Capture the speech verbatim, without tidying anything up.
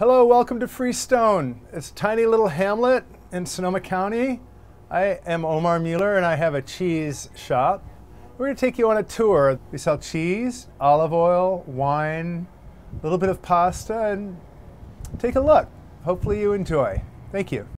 Hello, welcome to Freestone. It's a tiny little hamlet in Sonoma County. I am Omar Mueller and I have a cheese shop. We're going to take you on a tour. We sell cheese, olive oil, wine, a little bit of pasta, and take a look. Hopefully you enjoy. Thank you.